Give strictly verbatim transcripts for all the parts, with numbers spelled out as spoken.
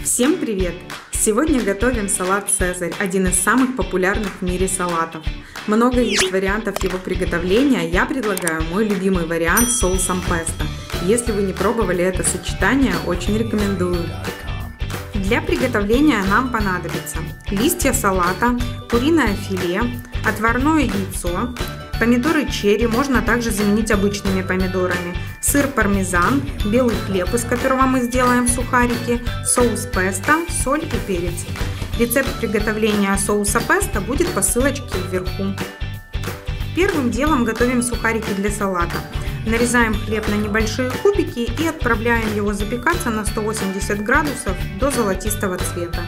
Всем привет! Сегодня готовим салат «Цезарь», один из самых популярных в мире салатов. Много есть вариантов его приготовления, я предлагаю мой любимый вариант с соусом песто. Если вы не пробовали это сочетание, очень рекомендую. Для приготовления нам понадобится листья салата, куриное филе, отварное яйцо, помидоры черри, можно также заменить обычными помидорами, сыр пармезан, белый хлеб, из которого мы сделаем сухарики, соус песто, соль и перец. Рецепт приготовления соуса песто будет по ссылочке вверху. Первым делом готовим сухарики для салата. Нарезаем хлеб на небольшие кубики и отправляем его запекаться на сто восемьдесят градусов до золотистого цвета.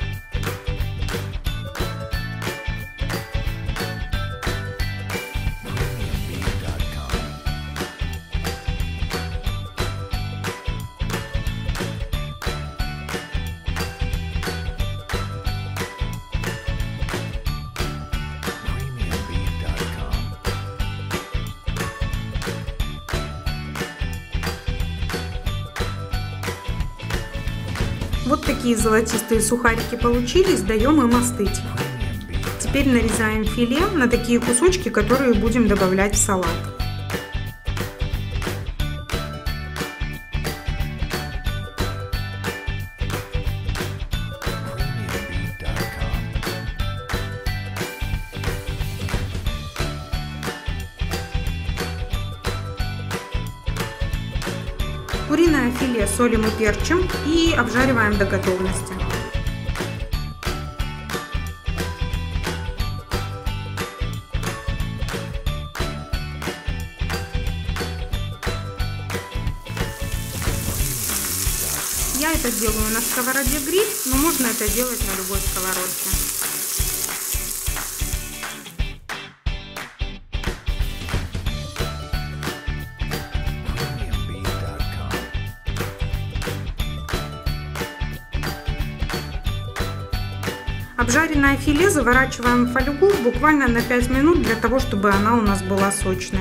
Вот такие золотистые сухарики получились, даем им остыть. Теперь нарезаем филе на такие кусочки, которые будем добавлять в салат. Куриное филе солим и перчим и обжариваем до готовности. Я это делаю на сковороде гриль, но можно это делать на любой сковородке. Обжаренное филе заворачиваем в фольгу буквально на пять минут, для того, чтобы она у нас была сочной.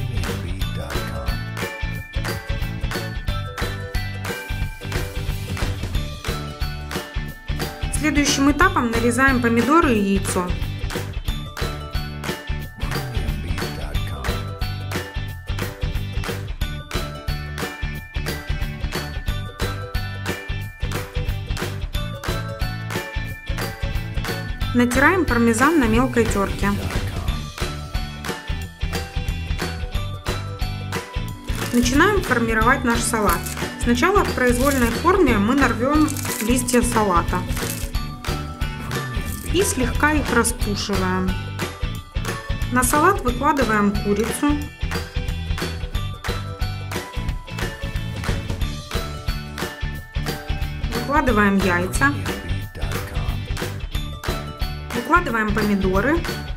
Следующим этапом нарезаем помидоры и яйцо. Натираем пармезан на мелкой терке. Начинаем формировать наш салат. Сначала в произвольной форме мы нарвем листья салата и слегка их распушиваем. На салат выкладываем курицу, выкладываем яйца, выкладываем помидоры,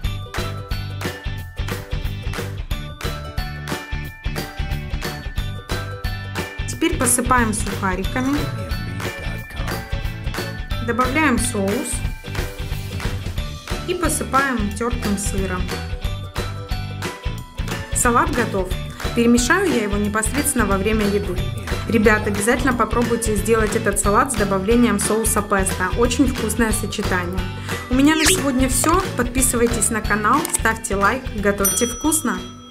теперь посыпаем сухариками, добавляем соус и посыпаем тертым сыром. Салат готов. Перемешаю я его непосредственно во время еды. Ребят, обязательно попробуйте сделать этот салат с добавлением соуса песто. Очень вкусное сочетание. У меня на сегодня все. Подписывайтесь на канал, ставьте лайк, готовьте вкусно!